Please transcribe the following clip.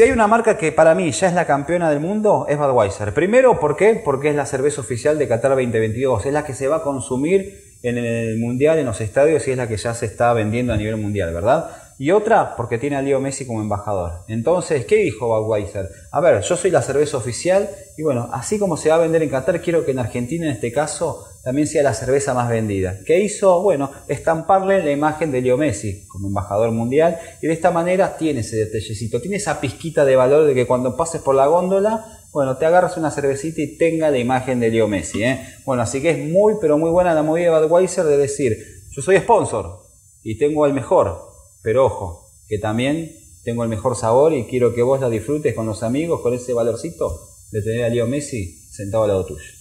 Si hay una marca que para mí ya es la campeona del mundo, es Budweiser. Primero, ¿por qué? Porque es la cerveza oficial de Qatar 2022. Es la que se va a consumir en el Mundial, en los estadios, y es la que ya se está vendiendo a nivel mundial, ¿verdad? Y otra, porque tiene a Leo Messi como embajador. Entonces, ¿qué dijo Budweiser? A ver, yo soy la cerveza oficial y bueno, así como se va a vender en Qatar, quiero que en Argentina, en este caso, también sea la cerveza más vendida. ¿Qué hizo? Bueno, estamparle la imagen de Leo Messi como embajador mundial, y de esta manera tiene ese detallecito, tiene esa pizquita de valor de que cuando pases por la góndola, bueno, te agarras una cervecita y tenga la imagen de Leo Messi, ¿eh? Bueno, así que es muy, pero muy buena la movida de Budweiser de decir, yo soy sponsor y tengo el mejor, pero ojo, que también tengo el mejor sabor y quiero que vos la disfrutes con los amigos, con ese valorcito de tener a Leo Messi sentado al lado tuyo.